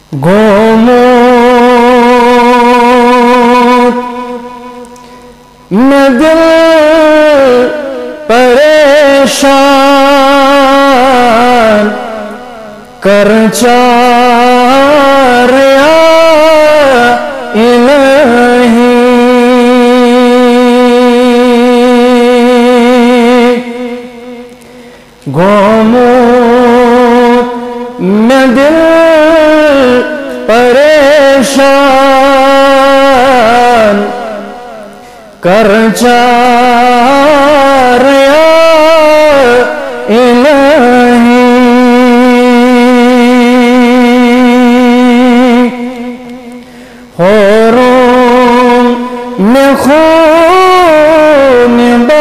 گموت میں دل پریشان کر چار یا الہی گموت میں دل پریشان کر چار یا الہی حوروں میں خون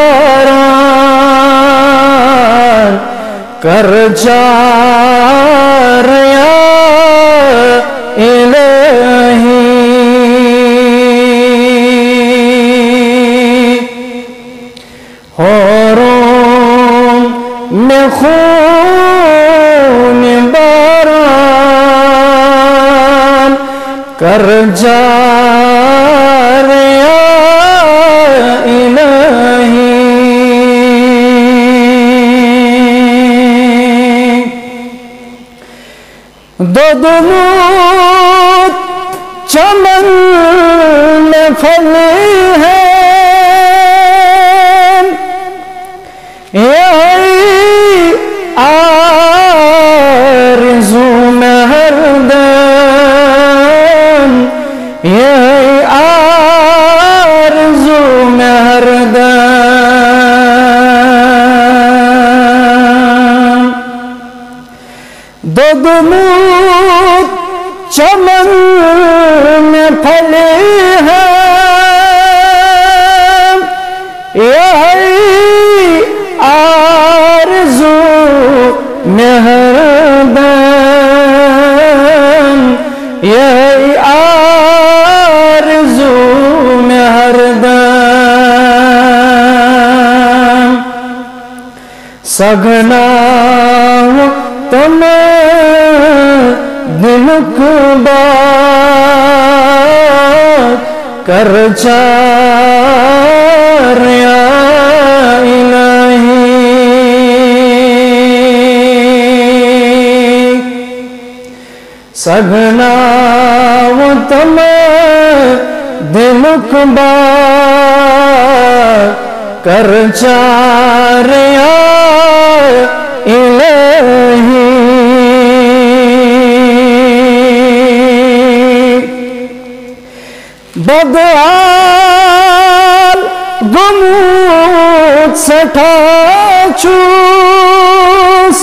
باران کر چار یا الہی حوروں میں خون باران کر چار یا الہی دودموت چمن میں پھلی ہے یہی آرزو میں ہر دم یہی آرزو میں ہر دم دودموت چمن میں پھلی ہے یہی آرزو میں ہر دم یہی آرزو میں ہر دم سگنا تمہیں دلک بات کر چار یا الہی سگنا تمہیں دلک بات کر چار یا الہی بدحال گموت سٹھا چوس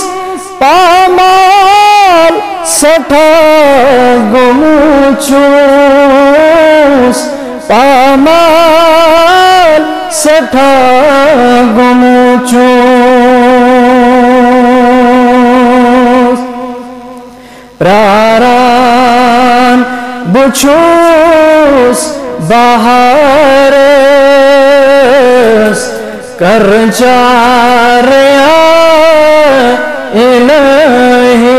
پامال سٹھا گموت چوس پامال سٹھا گموت چوس پراران بچوس بہارس کر چار یا الہی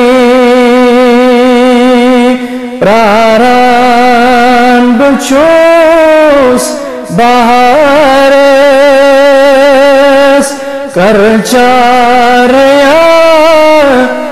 پراران بچوس بہارس کر چار یا